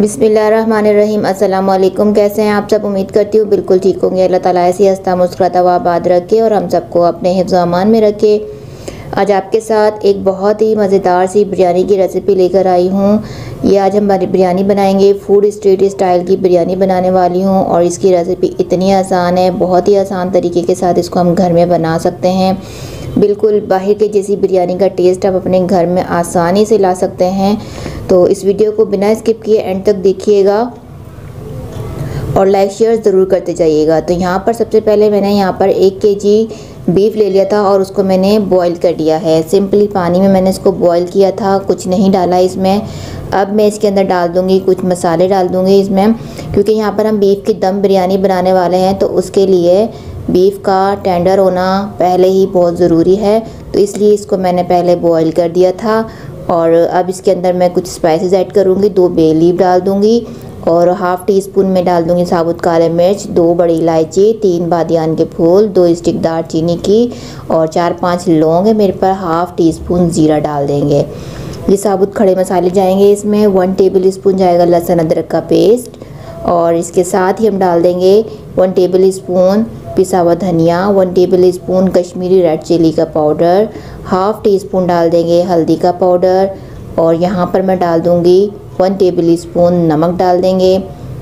बिस्मिल्लाहिर्रहमानिर्रहीम। अस्सलाम वालेकुम। कैसे हैं आप सब? उम्मीद करती हूँ बिल्कुल ठीक होंगे। अल्लाह ताला ऐसे हंसता मुस्कुराता हुआ आबाद रखे और हम सबको अपने हिफ्ज़ अमान में रखे। आज आपके साथ एक बहुत ही मज़ेदार सी बिरयानी की रेसिपी लेकर आई हूँ। ये आज हम बिरयानी बनाएंगे। फूड स्ट्रीट स्टाइल की बिरयानी बनाने वाली हूँ और इसकी रेसिपी इतनी आसान है, बहुत ही आसान तरीके के साथ इसको हम घर में बना सकते हैं। बिल्कुल बाहर के जैसी बिरयानी का टेस्ट आप अपने घर में आसानी से ला सकते हैं। तो इस वीडियो को बिना स्किप किए एंड तक देखिएगा और लाइक शेयर ज़रूर करते जाइएगा। तो यहाँ पर सबसे पहले मैंने यहाँ पर 1 केजी बीफ ले लिया था और उसको मैंने बॉईल कर लिया है। सिंपली पानी में मैंने इसको बॉईल किया था, कुछ नहीं डाला इसमें। अब मैं इसके अंदर डाल दूँगी कुछ मसाले डाल दूँगी इसमें, क्योंकि यहाँ पर हम बीफ की दम बिरयानी बनाने वाले हैं तो उसके लिए बीफ का टेंडर होना पहले ही बहुत ज़रूरी है। तो इसलिए इसको मैंने पहले बॉईल कर दिया था। और अब इसके अंदर मैं कुछ स्पाइसेस ऐड करूँगी। 2 बे लीफ डाल दूँगी और हाफ़ टी स्पून में डाल दूँगी साबुत काले मिर्च, 2 बड़ी इलायची, 3 बादियान के फूल, 2 स्टिक दालचीनी की और 4-5 लौंग है मेरे पर। हाफ़ टी स्पून ज़ीरा डाल देंगे। ये साबुत खड़े मसाले जाएंगे इसमें। 1 टेबल स्पून जाएगा लहसुन अदरक का पेस्ट और इसके साथ ही हम डाल देंगे 1 टेबल स्पून पिसा हुआ धनिया, 1 tablespoon Kashmiri red chilli का पाउडर, हाफ़ टी स्पून डाल देंगे हल्दी का पाउडर और यहाँ पर मैं डाल दूँगी 1 टेबल स्पून नमक डाल देंगे।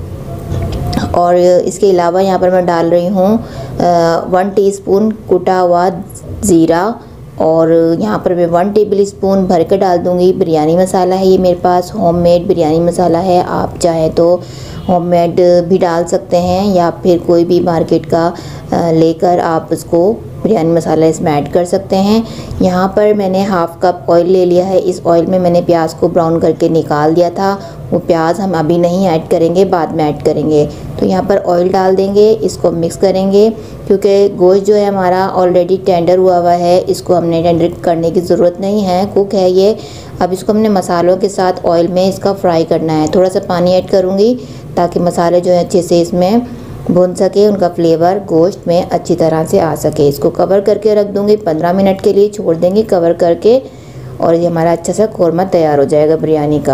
और इसके अलावा यहाँ पर मैं डाल रही हूँ 1 टीस्पून कुटा हुआ ज़ीरा और यहाँ पर मैं 1 टेबल स्पून भर के डाल दूँगी बिरयानी मसाला है। ये मेरे पास होममेड बिरयानी मसाला है, आप चाहें तो होममेड भी डाल सकते हैं या फिर कोई भी मार्केट का लेकर आप उसको बिरयानी मसाला इसमें ऐड कर सकते हैं। यहाँ पर मैंने हाफ़ कप ऑयल ले लिया है। इस ऑयल में मैंने प्याज को ब्राउन करके निकाल दिया था। वो प्याज हम अभी नहीं ऐड करेंगे, बाद में ऐड करेंगे। तो यहाँ पर ऑयल डाल देंगे, इसको मिक्स करेंगे क्योंकि गोश्त जो है हमारा ऑलरेडी टेंडर हुआ है, इसको हमने टेंडर करने की ज़रूरत नहीं है, कुक है ये। अब इसको हमने मसालों के साथ ऑयल में इसका फ्राई करना है। थोड़ा सा पानी ऐड करूँगी ताकि मसाले जो है अच्छे से इसमें भून सके, उनका फ्लेवर गोश्त में अच्छी तरह से आ सके। इसको कवर करके रख दूँगी, 15 मिनट के लिए छोड़ देंगे कवर करके और ये हमारा अच्छा सा कौरमा तैयार हो जाएगा बिरयानी का।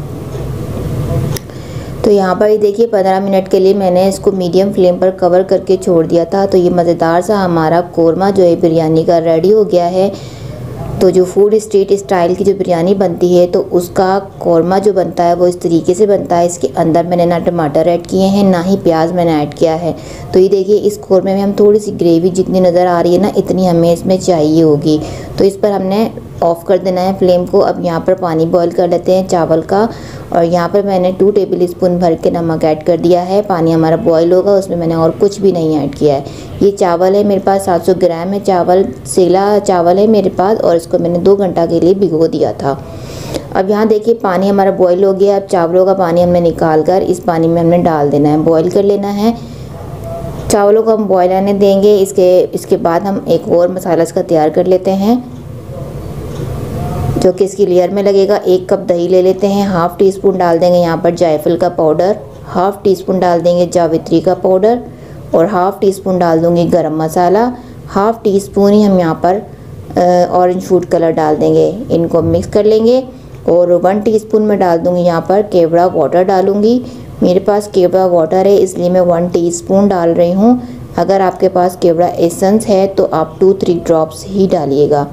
तो यहाँ पर ये देखिए 15 मिनट के लिए मैंने इसको मीडियम फ्लेम पर कवर करके छोड़ दिया था। तो ये मज़ेदार सा हमारा कौरमा जो है बिरयानी का रेडी हो गया है। तो जो फूड स्ट्रीट स्टाइल की जो बिरयानी बनती है तो उसका कौरमा जो बनता है वो इस तरीके से बनता है। इसके अंदर मैंने ना टमाटर ऐड किए हैं ना ही प्याज मैंने ऐड किया है। तो ये देखिए इस कौरमे में हम थोड़ी सी ग्रेवी जितनी नज़र आ रही है ना, इतनी हमें इसमें चाहिए होगी। तो इस पर हमने ऑफ़ कर देना है फ्लेम को। अब यहाँ पर पानी बॉईल कर लेते हैं चावल का और यहाँ पर मैंने 2 टेबल स्पून भर के नमक ऐड कर दिया है। पानी हमारा बॉईल होगा, उसमें मैंने और कुछ भी नहीं ऐड किया है। ये चावल है मेरे पास 700 ग्राम है चावल, सेला चावल है मेरे पास और इसको मैंने 2 घंटा के लिए भिगो दिया था। अब यहाँ देखिए पानी हमारा बॉईल हो गया। अब चावलों का पानी हमने निकाल कर इस पानी में हमने डाल देना है, बॉईल कर लेना है। चावलों को हम बॉईल आने देंगे। इसके बाद हम एक और मसाला इसका तैयार कर लेते हैं जो कि इसकी लेयर में लगेगा। 1 कप दही ले लेते हैं, हाफ़ टी स्पून डाल देंगे यहाँ पर जायफल का पाउडर, हाफ़ टी स्पून डाल देंगे जावित्री का पाउडर और हाफ़ टी स्पून डाल दूँगी garam masala. Half teaspoon ही हम यहाँ पर ऑरेंज फूड कलर डाल देंगे। इनको मिक्स कर लेंगे और 1 टीस्पून में डाल दूँगी यहाँ पर केवड़ा वाटर डालूँगी। मेरे पास केवड़ा वाटर है इसलिए मैं 1 टीस्पून डाल रही हूँ। अगर आपके पास केवड़ा एसेंस है तो आप 2-3 ड्रॉप्स ही डालिएगा।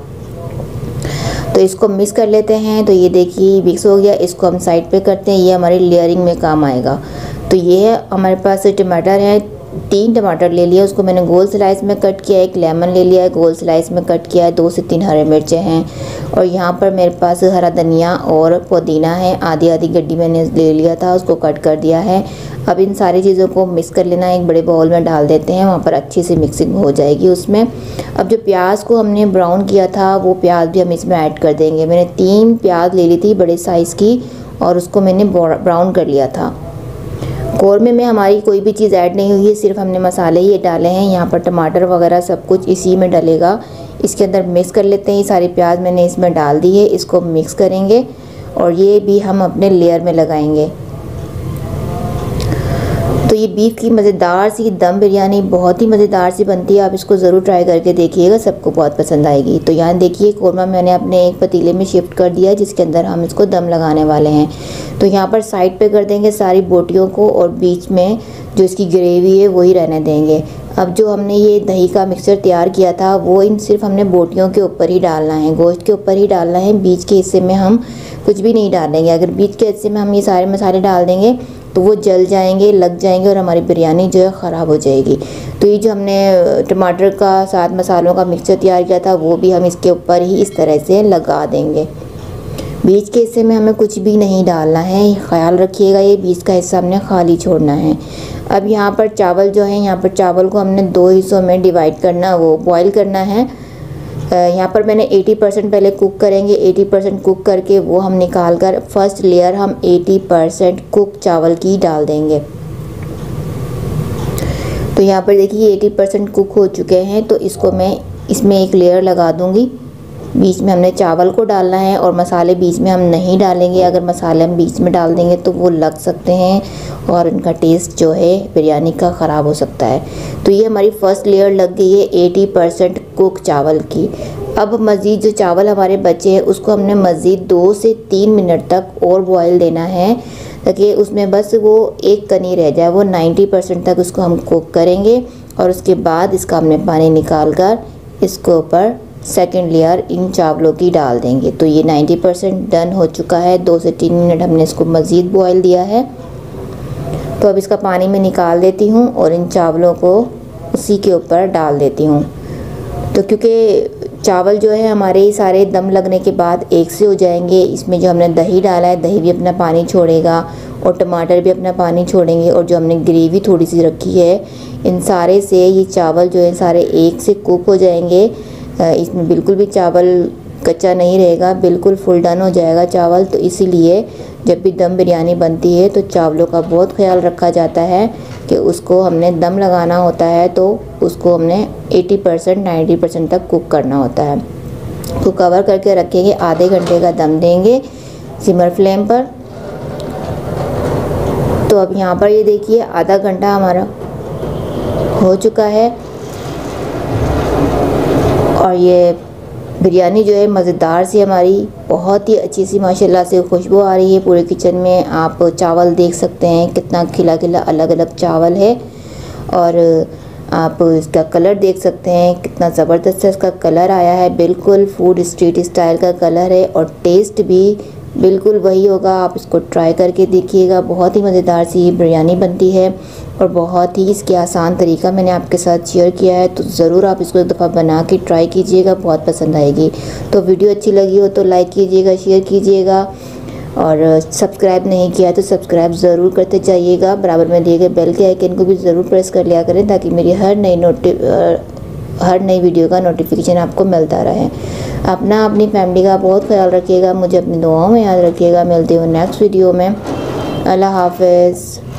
तो इसको मिक्स कर लेते हैं। तो ये देखिए मिक्स हो गया, इसको हम साइड पे करते हैं, ये हमारी लेयरिंग में काम आएगा। तो ये है हमारे पास टमाटर है, 3 टमाटर ले लिया, उसको मैंने गोल स्लाइस में कट किया है। 1 लेमन ले लिया है, गोल स्लाइस में कट किया है। 2 से 3 हरे मिर्चें हैं और यहाँ पर मेरे पास हरा धनिया और पुदीना है, आधी आधी गड्डी मैंने ले लिया था, उसको कट कर दिया है। अब इन सारी चीज़ों को मिक्स कर लेना है, एक बड़े बाउल में डाल देते हैं, वहाँ पर अच्छी से मिक्सिंग हो जाएगी उसमें। अब जो प्याज को हमने ब्राउन किया था वो प्याज भी हम इसमें ऐड कर देंगे। मैंने 3 प्याज ले ली थी बड़े साइज़ की और उसको मैंने ब्राउन कर लिया था। कौरमे में हमारी कोई भी चीज़ ऐड नहीं हुई है, सिर्फ हमने मसाले ही डाले हैं। यहाँ पर टमाटर वगैरह सब कुछ इसी में डलेगा। इसके अंदर मिक्स कर लेते हैं। ये सारी प्याज मैंने इसमें डाल दी है, इसको मिक्स करेंगे और ये भी हम अपने लेयर में लगाएंगे। तो ये बीफ की मज़ेदार सी दम बिरयानी बहुत ही मज़ेदार सी बनती है। आप इसको ज़रूर ट्राई करके देखिएगा, सबको बहुत पसंद आएगी। तो यहाँ देखिए कौरमा मैंने अपने एक पतीले में शिफ्ट कर दिया जिसके अंदर हम इसको दम लगाने वाले हैं। तो यहाँ पर साइड पे कर देंगे सारी बोटियों को और बीच में जो इसकी ग्रेवी है वही रहने देंगे। अब जो हमने ये दही का मिक्सचर तैयार किया था वो इन सिर्फ हमने बोटियों के ऊपर ही डालना है, गोश्त के ऊपर ही डालना है। बीच के हिस्से में हम कुछ भी नहीं डालेंगे। अगर बीच के हिस्से में हम ये सारे मसाले डाल देंगे तो वो जल जाएंगे, लग जाएंगे और हमारी बिरयानी जो है ख़राब हो जाएगी। तो ये जो हमने टमाटर का साथ मसालों का मिक्सचर तैयार किया था वो भी हम इसके ऊपर ही इस तरह से लगा देंगे। बीच के हिस्से में हमें कुछ भी नहीं डालना है, ख्याल रखिएगा, ये बीच का हिस्सा हमने खाली छोड़ना है। अब यहाँ पर चावल जो है, यहाँ पर चावल को हमने 2 हिस्सों में डिवाइड करना, वो बॉईल करना है। यहाँ पर मैंने 80% पहले कुक करेंगे। 80% कुक करके वो हम निकाल कर फर्स्ट लेयर हम 80% कुक चावल की डाल देंगे। तो यहाँ पर देखिए 80% कुक हो चुके हैं। तो इसको मैं इसमें एक लेयर लगा दूँगी। बीच में हमने चावल को डालना है और मसाले बीच में हम नहीं डालेंगे। अगर मसाले हम बीच में डाल देंगे तो वो लग सकते हैं और उनका टेस्ट जो है बिरयानी का ख़राब हो सकता है। तो ये हमारी फ़र्स्ट लेयर लग गई है 80% कुक चावल की। अब मज़ीद जो चावल हमारे बचे हैं उसको हमने मज़ीद 2 से 3 मिनट तक और बॉयल देना है ताकि उसमें बस वो एक कनी रह जाए। वो 90% तक उसको हम कुक करेंगे और उसके बाद इसका हमने पानी निकाल कर इसके ऊपर सेकेंड लेयर इन चावलों की डाल देंगे। तो ये 90% डन हो चुका है। 2 से 3 मिनट हमने इसको मज़ीद बॉयल दिया है। तो अब इसका पानी मैं निकाल देती हूँ और इन चावलों को उसी के ऊपर डाल देती हूँ। तो क्योंकि चावल जो है हमारे सारे दम लगने के बाद एक से हो जाएंगे, इसमें जो हमने दही डाला है दही भी अपना पानी छोड़ेगा और टमाटर भी अपना पानी छोड़ेंगे और जो हमने ग्रेवी थोड़ी सी रखी है इन सारे से ये चावल जो है सारे एक से कुक हो जाएंगे। इसमें बिल्कुल भी चावल कच्चा नहीं रहेगा, बिल्कुल फुल डन हो जाएगा चावल। तो इसीलिए जब भी दम बिरयानी बनती है तो चावलों का बहुत ख्याल रखा जाता है कि उसको हमने दम लगाना होता है तो उसको हमने 80% 90% तक कुक करना होता है। तो कवर करके रखेंगे, आधे घंटे का दम देंगे सिमर फ्लेम पर। तो अब यहाँ पर ये देखिए आधा घंटा हमारा हो चुका है और ये बिरयानी जो है मज़ेदार सी हमारी बहुत ही अच्छी सी माशाल्लाह से खुशबू आ रही है पूरे किचन में। आप चावल देख सकते हैं कितना खिला खिला अलग अलग चावल है और आप इसका कलर देख सकते हैं कितना ज़बरदस्त है इसका कलर आया है। बिल्कुल फूड स्ट्रीट स्टाइल का कलर है और टेस्ट भी बिल्कुल वही होगा। आप इसको ट्राई करके देखिएगा, बहुत ही मज़ेदार सी बिरयानी बनती है और बहुत ही इसके आसान तरीका मैंने आपके साथ शेयर किया है। तो ज़रूर आप इसको एक दफ़ा बना के ट्राई कीजिएगा, बहुत पसंद आएगी। तो वीडियो अच्छी लगी हो तो लाइक कीजिएगा, शेयर कीजिएगा और सब्सक्राइब नहीं किया तो सब्सक्राइब ज़रूर करते जाइएगा। बराबर में दिए गए बेल के आइकन को भी ज़रूर प्रेस कर लिया करें ताकि मेरी हर नई वीडियो का नोटिफिकेशन आपको मिलता रहे। अपना अपनी फैमिली का बहुत ख्याल रखिएगा, मुझे अपनी दुआओं में याद रखिएगा। मिलती हूँ नेक्स्ट वीडियो में। अल्लाह हाफ़िज़।